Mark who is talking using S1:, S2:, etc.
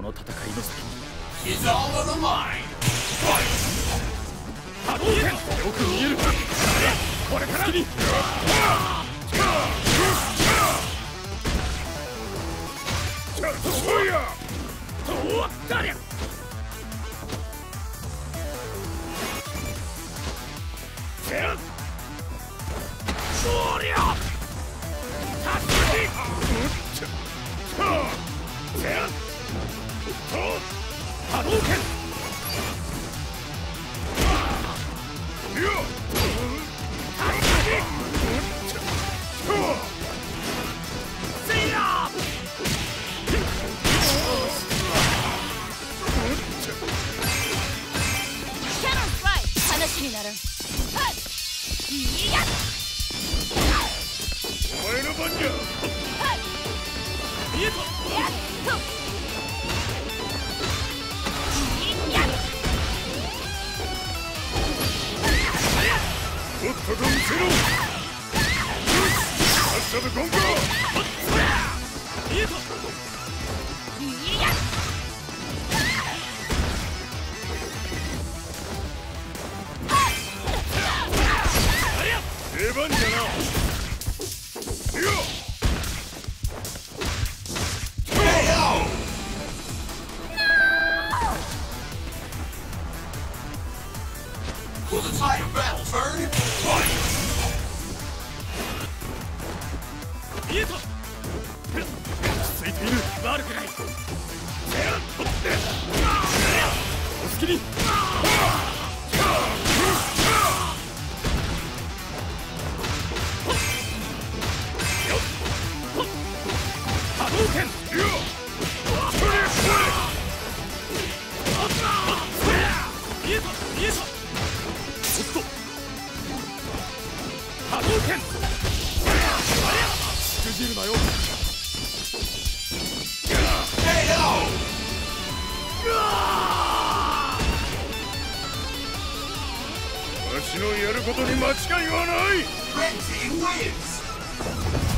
S1: の戦いの先に
S2: It's all on the line. Fight.
S1: 波動拳よく見える。これからにそうやと誰やそりゃ助け波動拳
S3: 話にならん。
S1: お前の番じゃ。見えた。とっとと見せろ。さっさとゴンゴ。見えた。出番じゃな。
S2: Will the tide of battle turn? Fight!
S1: 見えた。落ち着いている。悪くない。お好きに。波動拳。見えた見えた。おっと波動拳。しくじるなよ。わしのやることに間違いはない。
S2: Red team wins!